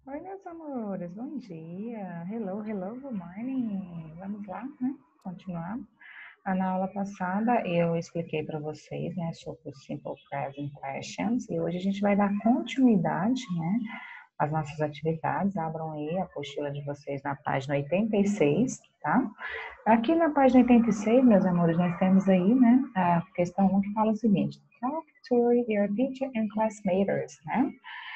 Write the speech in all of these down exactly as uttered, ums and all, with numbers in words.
Oi, meus amores, bom dia. Hello, hello, good morning. Vamos lá, né? Continuar. Ah, Na aula passada eu expliquei para vocês, né, sobre o Simple Present Questions e hoje a gente vai dar continuidade, né, às nossas atividades. Abram aí a apostila de vocês na página oitenta e seis, tá? Aqui na página oitenta e seis, meus amores, nós temos aí, né, a questão um que fala o seguinte: Talk to your teacher and classmates, né?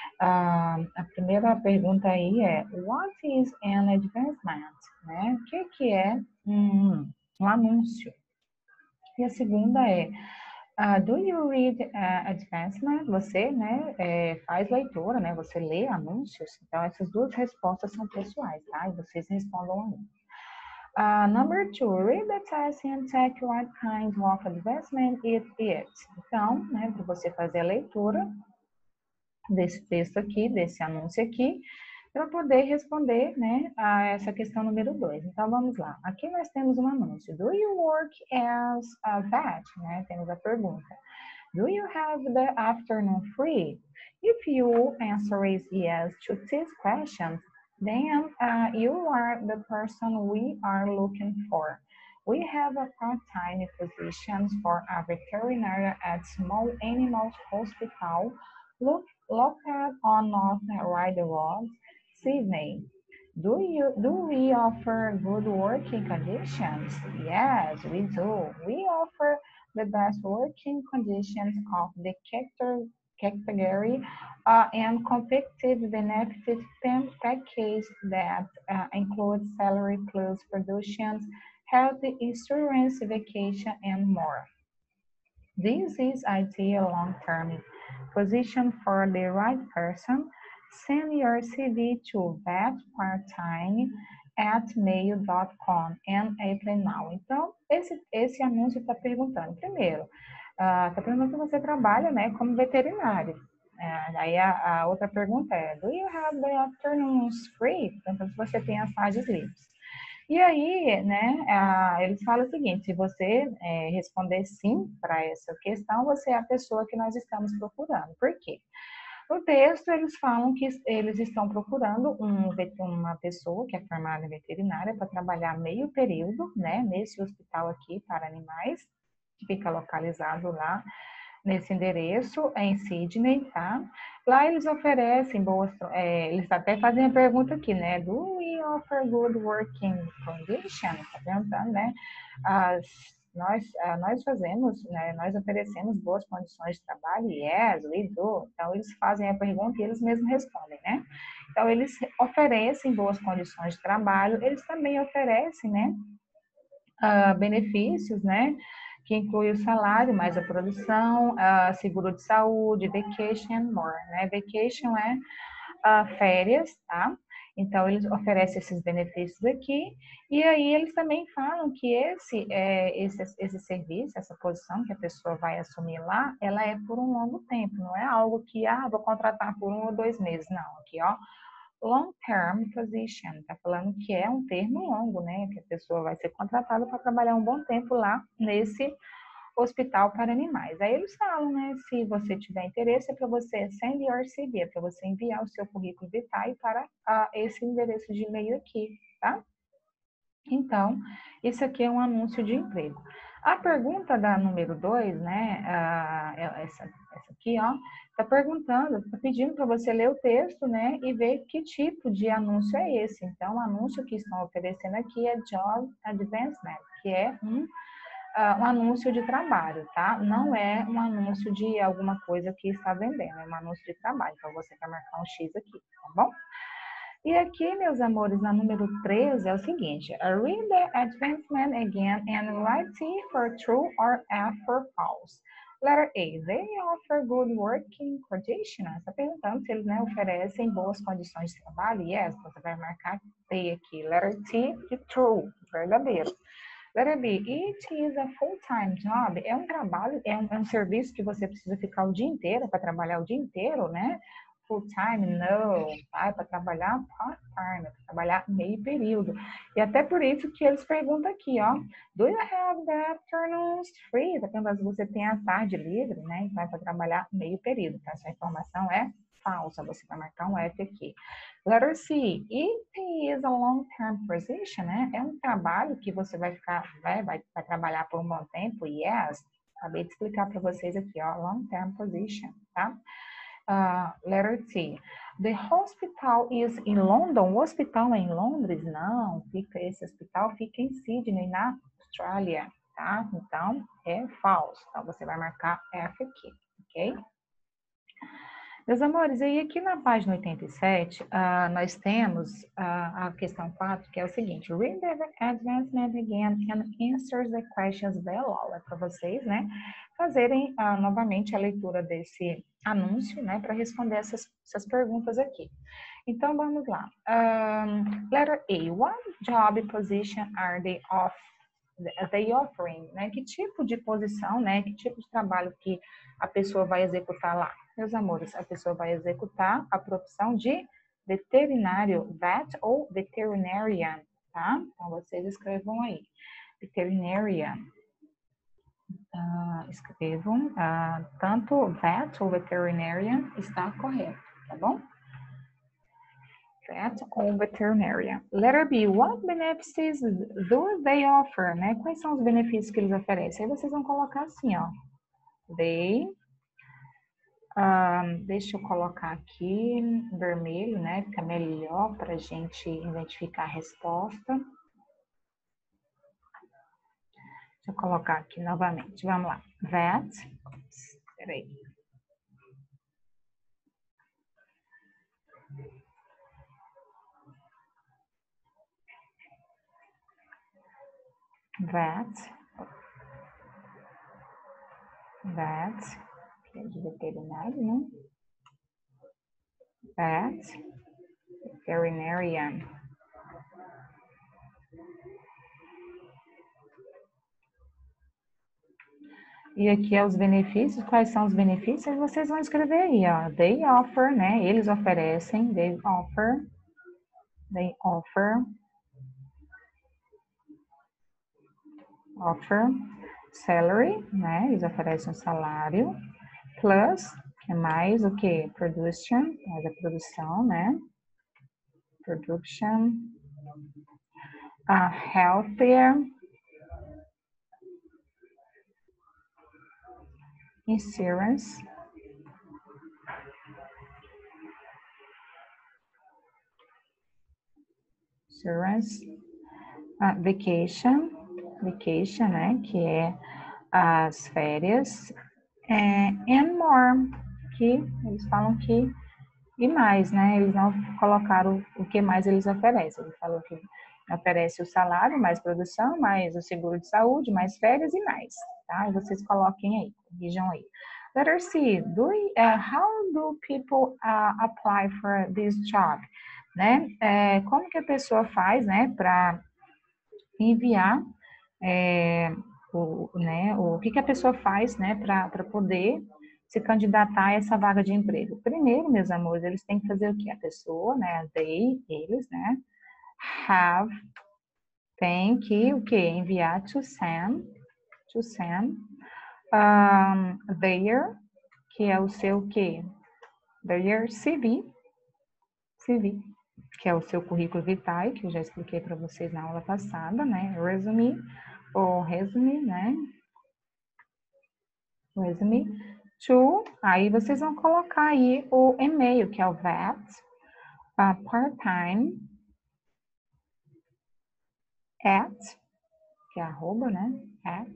Ah, a primeira pergunta aí é: What is an advertisement? Né? O que, que é um, um anúncio? E a segunda é: uh, Do you read uh, advertisement? Você, né, é, faz leitura, né? Você lê anúncios? Então, essas duas respostas são pessoais, tá? E vocês respondam aí. Uh, number two, read the test and check what kind of advertisement it is. Então, né, para você fazer a leitura desse texto aqui, desse anúncio aqui, para poder responder, né, a essa questão número dois. Então, vamos lá. Aqui nós temos um anúncio. Do you work as a vet? Né? Temos a pergunta. Do you have the afternoon free? If you answer is yes to these questions, then uh, you are the person we are looking for. We have a part-time position for a veterinarian at Small Animals Hospital look, located on North Ryder Road, Sydney. Do you do we offer good working conditions? Yes, we do. We offer the best working conditions of the category uh, and competitive benefit package that uh, includes salary plus productions, health insurance, vacation, and more. This is ideal long-term position for the right person. Send your C V to vetparttime at mail dot com and apply now. Então, esse, esse anúncio está perguntando, primeiro, está uh, perguntando se você trabalha, né, como veterinário. Uh, aí a, a outra pergunta é, do you have the afternoons free? Então, se você tem as tardes livres. E aí, né, a, eles falam o seguinte: se você é, responder sim para essa questão, você é a pessoa que nós estamos procurando. Por quê? No texto, eles falam que eles estão procurando um, uma pessoa que é formada em veterinária para trabalhar meio período, né, nesse hospital aqui para animais, que fica localizado lá nesse endereço, é em Sydney, tá? Lá eles oferecem boas, é, eles até fazem a pergunta aqui, né? Do we offer good working conditions? Tá perguntando, né? As, nós, nós fazemos, né? Nós oferecemos boas condições de trabalho? Yes, we do. Então, eles fazem a pergunta e eles mesmos respondem, né? Então, eles oferecem boas condições de trabalho, eles também oferecem, né? Uh, benefícios, né? Que inclui o salário, mais a produção, uh, seguro de saúde, vacation and more, né? Vacation é uh, férias, tá? Então, eles oferecem esses benefícios aqui, e aí eles também falam que esse, é, esse, esse serviço, essa posição que a pessoa vai assumir lá, ela é por um longo tempo, não é algo que, ah, vou contratar por um ou dois meses, não. Aqui, ó, long-term position, está falando que é um termo longo, né? Que a pessoa vai ser contratada para trabalhar um bom tempo lá nesse hospital para animais. Aí eles falam, né? Se você tiver interesse, é para você send your C V, é para você enviar o seu currículo vitae para uh, esse endereço de e-mail aqui, tá? Então, isso aqui é um anúncio de emprego. A pergunta da número dois, né, uh, essa, essa aqui, ó, está perguntando, está pedindo para você ler o texto, né, e ver que tipo de anúncio é esse. Então, o anúncio que estão oferecendo aqui é Job Advancement, que é um, uh, um anúncio de trabalho, tá? Não é um anúncio de alguma coisa que está vendendo, é um anúncio de trabalho. Então, você vai marcar um X aqui, tá bom? E aqui, meus amores, na número treze é o seguinte: read the advancement again and write T for true or F for false. Letter A, they offer good working conditions. Está perguntando se eles, né, oferecem boas condições de trabalho. Yes, você vai marcar T aqui. Letter T de true, verdadeiro. Letter B, it is a full-time job. É um trabalho, é um, é um serviço que você precisa ficar o dia inteiro, para trabalhar o dia inteiro, né? Full-time, não, tá? É para trabalhar part-time, é para trabalhar meio período. E até por isso que eles perguntam aqui, ó, do you have the afternoons free? Tá perguntando se você tem a tarde livre, né? Então é para trabalhar meio período, tá? Essa informação é falsa, você vai marcar um F aqui. Letter C, it is a long-term position, né? É um trabalho que você vai ficar, vai, vai, vai trabalhar por um bom tempo, yes. Acabei de explicar para vocês aqui, ó, long-term position, tá? Uh, letter T. The hospital is in London. O hospital é em Londres? Não, fica, esse hospital fica em Sydney, na Austrália, tá? Então, é falso. Então, você vai marcar F aqui, ok? Meus amores, aí aqui na página oitenta e sete, uh, nós temos uh, a questão quatro, que é o seguinte. Read the advancement again and answer the questions below. É para vocês, né, fazerem uh, novamente a leitura desse anúncio, né, para responder essas, essas perguntas aqui. Então, vamos lá. Um, letter A. What job position are they off? They offering, né? Que tipo de posição, né? Que tipo de trabalho que a pessoa vai executar lá? Meus amores, a pessoa vai executar a profissão de veterinário, vet ou veterinarian, tá? Então, vocês escrevam aí. Veterinarian. Uh, escrevam, uh, tanto vet ou veterinarian está correto, tá bom? Vet ou veterinarian. Letter B, what benefits do they offer, né? Quais são os benefícios que eles oferecem? Aí vocês vão colocar assim, ó. They, um, deixa eu colocar aqui vermelho, né? Fica melhor para a gente identificar a resposta. Deixa eu colocar aqui novamente. Vamos lá. Vet, peraí. Vet, vet, que é de veterinário, né? Vet, veterinarian. E aqui é os benefícios. Quais são os benefícios? Vocês vão escrever aí, ó. They offer, né? Eles oferecem. They offer. They offer. Offer. Salary, né? Eles oferecem um salário. Plus, que é mais o que? Production, mais a produção, né? Production. Uh, healthier. Insurance. Insurance. Uh, vacation. Vacation, né? Que é as férias. É, and more, que eles falam que e mais, né? Eles não colocaram o que mais eles oferecem. Ele falou que oferece o salário, mais produção, mais o seguro de saúde, mais férias e mais, tá? E vocês coloquem aí, corrijam aí. Letter C, do, uh, how do people uh, apply for this job? Né? É, como que a pessoa faz, né, para enviar é, o, né, o que que a pessoa faz, né, para poder se candidatar a essa vaga de emprego? Primeiro, meus amores, eles têm que fazer o quê? A pessoa, né, they, eles, né, have, tem que, o quê? Enviar to send, to send, um, their, que é o seu o quê? Their C V, C V, que é o seu currículo vitae, que eu já expliquei para vocês na aula passada, né, resume, ou resume, né, resume, to, aí vocês vão colocar aí o e-mail, que é o vet, uh, part-time, at, que é arroba, né, at,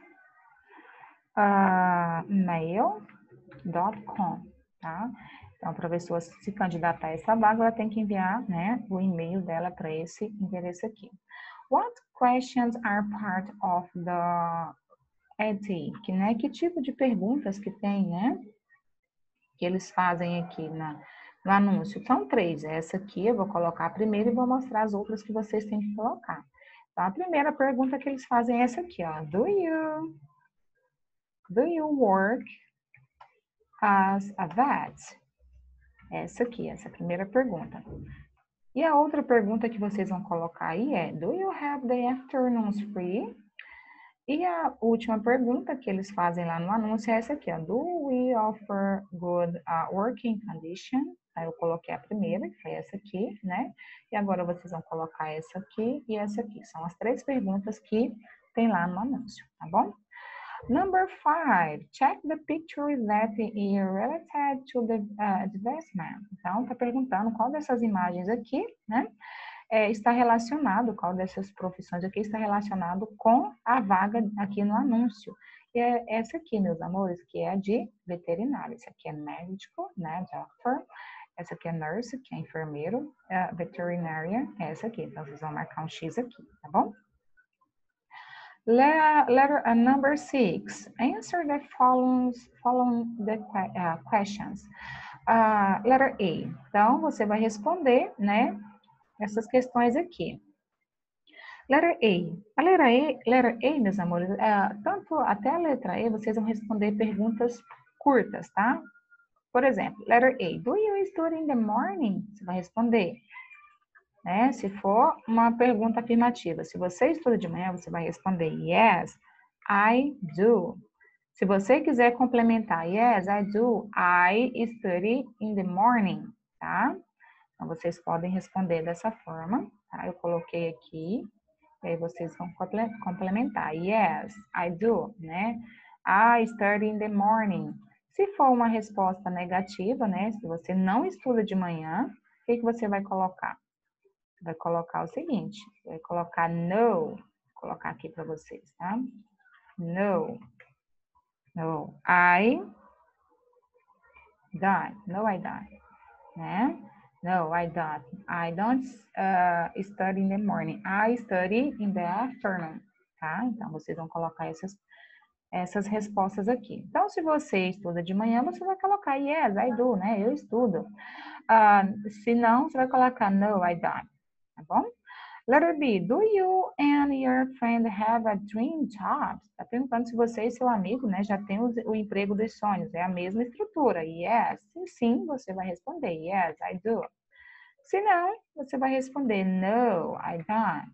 uh, mail dot com, tá? Então, para a pessoa se candidatar a essa vaga, ela tem que enviar, né, o e-mail dela para esse endereço aqui. What questions are part of the E D? Que, né, que tipo de perguntas que tem, né, que eles fazem aqui na, no anúncio? São três. Essa aqui eu vou colocar primeiro e vou mostrar as outras que vocês têm que colocar. Então, a primeira pergunta que eles fazem é essa aqui, ó. Do you, do you work as a vet? Essa aqui, essa primeira pergunta. E a outra pergunta que vocês vão colocar aí é: do you have the afternoons free? E a última pergunta que eles fazem lá no anúncio é essa aqui, ó. Do we offer good uh, working condition? Aí eu coloquei a primeira, que foi essa aqui, né? E agora vocês vão colocar essa aqui e essa aqui. São as três perguntas que tem lá no anúncio, tá bom? Number five, check the picture that is related to the uh, advertisement. Então, tá perguntando qual dessas imagens aqui, né? É, está relacionado, qual dessas profissões aqui está relacionado com a vaga aqui no anúncio. E é essa aqui, meus amores, que é a de veterinário. Essa aqui é médico, né, doctor. Essa aqui é nurse, que é enfermeiro. Uh, veterinária é essa aqui. Então, vocês vão marcar um X aqui, tá bom? Letter uh, number six. Answer the following, following the uh, questions. Uh, letter A. Então, você vai responder, né, essas questões aqui. Letter A. A letra E, letter A, meus amores, é, tanto até a letra E, vocês vão responder perguntas curtas, tá? Por exemplo, letter A. Do you study in the morning? Você vai responder. Né? Se for uma pergunta afirmativa. Se você estuda de manhã, você vai responder yes, I do. Se você quiser complementar, yes, I do, I study in the morning, tá? Então, vocês podem responder dessa forma, tá? Eu coloquei aqui, e aí vocês vão complementar. Yes, I do, né? I study in the morning. Se for uma resposta negativa, né? Se você não estuda de manhã, o que, que você vai colocar? Vai colocar o seguinte, vai colocar no, vou colocar aqui para vocês, tá? No, no, I don't, no, I don't, né? No, I don't, I don't uh, study in the morning, I study in the afternoon, tá? Então, vocês vão colocar essas, essas respostas aqui. Então, se você estuda de manhã, você vai colocar yes, I do, né? Eu estudo. Uh, se não, você vai colocar no, I don't, tá bom? Letter B, do you and your friend have a dream job? Está perguntando se você e seu amigo, né, já tem o, o emprego dos sonhos. É a mesma estrutura. Yes. Se sim, você vai responder yes, I do. Se não, você vai responder no, I don't.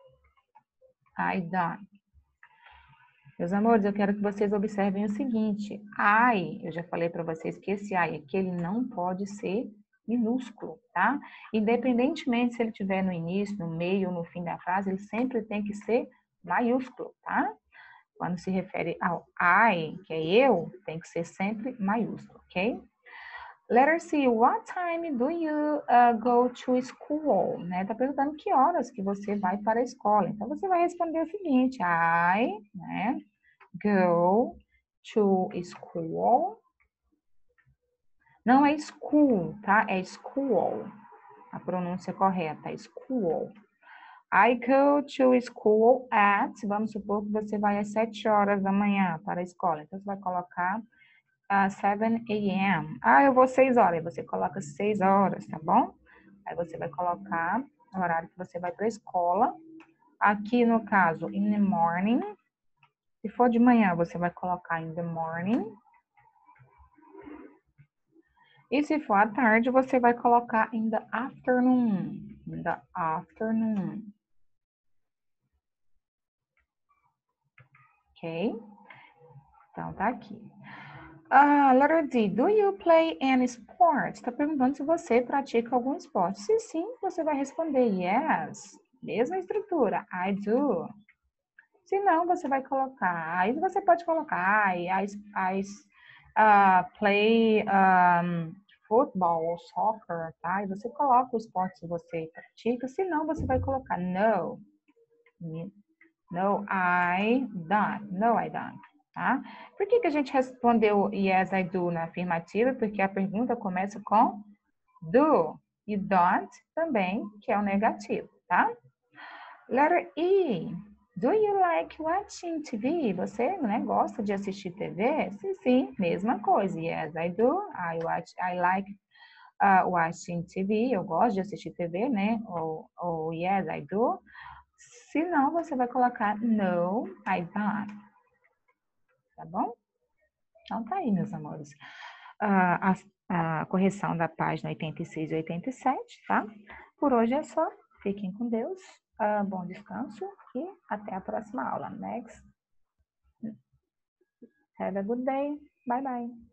I don't. Meus amores, eu quero que vocês observem o seguinte. I, eu já falei para vocês que esse I aqui, ele não pode ser minúsculo, tá? Independentemente se ele estiver no início, no meio ou no fim da frase, ele sempre tem que ser maiúsculo, tá? Quando se refere ao I, que é eu, tem que ser sempre maiúsculo, ok? Letter C, what time do you uh, go to school? Né? Tá perguntando que horas que você vai para a escola. Então, você vai responder o seguinte, I, né, go to school. Não é school, tá? É school. A pronúncia correta é school. I go to school at, vamos supor que você vai às sete horas da manhã para a escola. Então, você vai colocar uh, seven a m Ah, eu vou seis horas. Aí você coloca seis horas, tá bom? Aí você vai colocar o horário que você vai para a escola. Aqui, no caso, in the morning. Se for de manhã, você vai colocar in the morning. E se for à tarde, você vai colocar in the afternoon. In the afternoon. Ok? Então, tá aqui. Ah, letter D. Do you play any sport? Está perguntando se você pratica algum esporte. Se sim, você vai responder yes. Mesma estrutura. I do. Se não, você vai colocar. Aí você pode colocar I, I, I uh, play um, football ou soccer, tá? E você coloca o esporte que você pratica. Se não, você vai colocar no. No, I don't. No, I don't. Tá? Por que, que a gente respondeu yes, I do na afirmativa? Porque a pergunta começa com do e don't também, que é o negativo, tá? Letter E. Do you like watching T V? Você, né, gosta de assistir T V? Sim, sim, mesma coisa. Yes, I do. I watch, I like uh, watching T V. Eu gosto de assistir T V, né? Ou, ou yes, I do. Se não, você vai colocar no, I don't. Tá bom? Então tá aí, meus amores. Uh, a, a correção da página oitenta e seis e oitenta e sete, tá? Por hoje é só. Fiquem com Deus. Uh, bom descanso e até a próxima aula. Next. Have a good day. Bye bye.